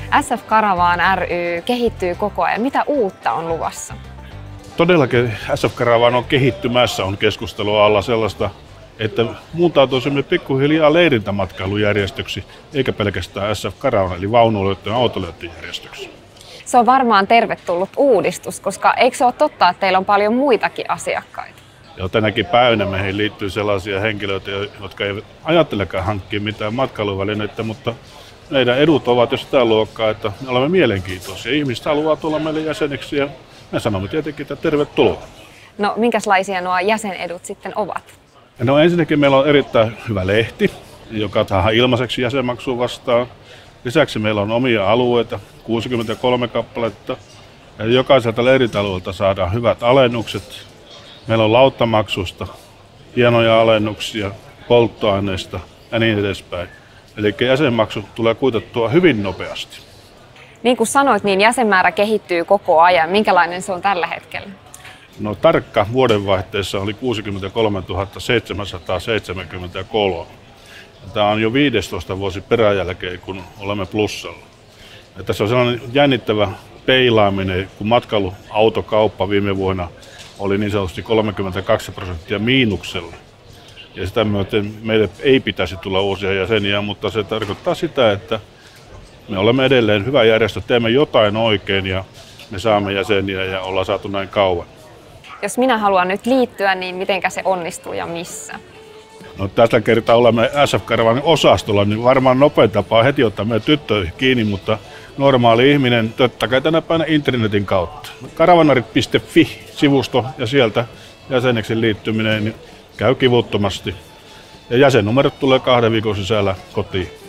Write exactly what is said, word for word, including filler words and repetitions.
S F Caravan ry kehittyy koko ajan. Mitä uutta on luvassa? Todellakin S F Caravan on kehittymässä, on keskustelua alla sellaista, että muuntautuisimme pikkuhiljaa leirintämatkailujärjestöksi, eikä pelkästään S F Caravan eli vaunuilijoiden ja autoilijoiden järjestöksi. Se on varmaan tervetullut uudistus, koska eikö se ole totta, että teillä on paljon muitakin asiakkaita? Ja tänäkin päivänä meihin liittyy sellaisia henkilöitä, jotka eivät ajattelekaan hankkia mitään matkailuvälineitä, mutta meidän edut ovat jo sitä luokkaa, että me olemme mielenkiintoisia. Ihmiset haluaa tulla meille jäseneksi ja me sanomme tietenkin, että tervetuloa. No minkälaisia nuo jäsenedut sitten ovat? No ensinnäkin meillä on erittäin hyvä lehti, joka saadaan ilmaiseksi jäsenmaksuun vastaan. Lisäksi meillä on omia alueita, kuusikymmentäkolme kappaletta. Ja jokaiselta leirintäalueelta saadaan hyvät alennukset. Meillä on lauttamaksusta, hienoja alennuksia, polttoaineista ja niin edespäin. Eli jäsenmaksu tulee kuitattua hyvin nopeasti. Niin kuin sanoit, niin jäsenmäärä kehittyy koko ajan. Minkälainen se on tällä hetkellä? No tarkka vuodenvaihteessa oli kuusikymmentäkolmetuhatta seitsemänsataaseitsemänkymmentäkolme. Tämä on jo viidestoista vuosi peräjälkeen, kun olemme plussalla. Ja tässä on sellainen jännittävä peilaaminen, kun matkailuautokauppa viime vuonna oli niin sanotusti kolmekymmentäkaksi prosenttia miinuksella. Ja sitä myöten meille ei pitäisi tulla uusia jäseniä, mutta se tarkoittaa sitä, että me olemme edelleen hyvä järjestö, teemme jotain oikein ja me saamme jäseniä ja ollaan saatu näin kauan. Jos minä haluan nyt liittyä, niin mitenkä se onnistuu ja missä? No tästä kertaa olemme S F Caravanin osastolla, niin varmaan nopein tapa heti ottaa meidän tyttöihin kiinni, mutta normaali ihminen totta kai tänä päivänä internetin kautta. Caravanarit piste fi-sivusto ja sieltä jäseneksi liittyminen niin käy kivuttomasti. Ja jäsennumerot tulee kahden viikon sisällä kotiin.